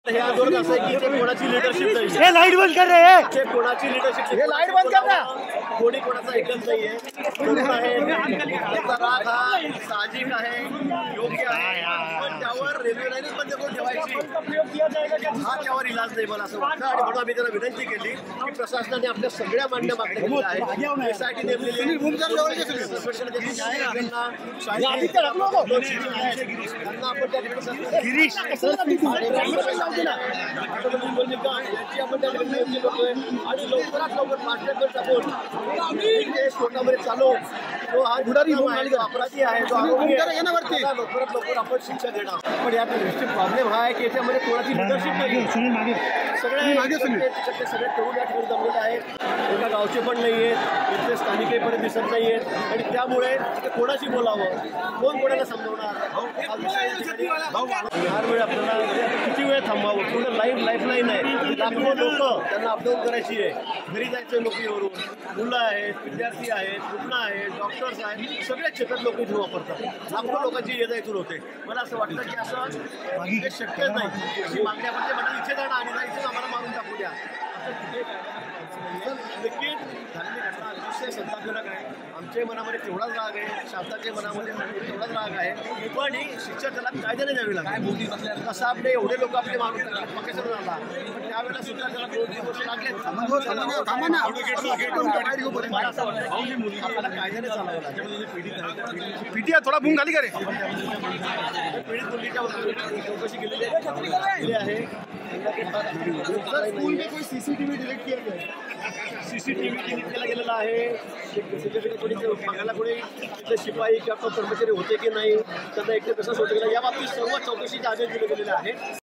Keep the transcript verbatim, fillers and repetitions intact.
हे आंदोलन असं आहे की ते कोणाची लिडरशिप नाही. हे लाईट बंद कर रे. ते कोणाची लिडरशिप हे लाईट बंद कर ना. कोणी कोणाचा ऐकत नाहीये. तरुण आहे, त्याचा राग हा साहजिक आहे, योग्य आहे, पण त्यावर रेल्वे लाईनच बंद करून ठेवायची हा त्यावर इलाज नाही मला असं वाटतं. आणि म्हणून आम्ही त्याला विनंती केली की प्रशासनाने आपल्या सगळ्या मान्य मागण्या केलेल्या आहेत. एसआयटी नेमलेली आहे, त्यांना आपण त्या गिरीश आणि लवकरात लवकर पाठ्यक्रम टाकून कोर्टामध्ये चालू तो हा गुन्हारी अपराधी आहे, तो आरोपी आहे, लवकरात लवकर आपण शिक्षा देणार. पण यात दृष्टी प्रॉब्लेम हा आहे की याच्यामध्ये कोणाची लिडरशिप नाही. सगळे सगळे तरुण या ठिकाणी जमलेले आहेत, एका गावचे पण नाही आहेत, इथले स्थानिकही पर्यंत दिसत नाही आहेत आणि त्यामुळे कोणाशी बोलावं, कोण कोणाला समजवणार हा विषय हर वेळ आपल्याला किती वेळ थांबावं. पूर्ण लाईफ लाईफलाईन आहे, लाखो लोक त्यांना अपडाऊन करायची आहे. घरी जायचं नोकरीवरून, मुलं आहेत, विद्यार्थी आहेत, रुग्ण आहेत, डॉक्टर्स आहेत, सगळ्याच क्षेत्रात लोक इथून वापरतात. लाखो लोकांची ये जा इथून होते. मला असं वाटतं की असं हे शक्य नाही. अशी मागणी आपण ते म्हणजे इथे जाणं आणि इथून आम्हाला मारून टाकू द्या नक्कीच झालेली घटना अतिशय संतापजनक आहे. आमच्याही मनामध्ये तेवढाच राग आहे, शासनाच्या मनामध्ये तेवढाच राग आहे, पण ही शिक्षा त्याला कायद्याने द्यावी लागेल. कसं आपले एवढे लोक आपले मारून टाकले पक्षाचा झाला, पण त्यावेळेला सुद्धा त्याला दोन तीन वर्ष लागले. मला असं वाटतं की आपल्याला कायद्याने चालावं लागेल. पीटीआय थोडा बूम खाली करे. पीडित मुलीच्या चौकशी केलेली आहे. स्कूल में कोई सीसीटीवी डिलीट किया गया, सीसीटीव्ही डिलीट केला गेलेला आहे. कोणी बघायला कोणी तिथले शिपाई किंवा कर्मचारी होते की नाही, त्यांना एकटे कसं सोडलं गेलं, या बाबतीत सर्व चौकशीचे आदेश दिले गेलेले आहेत.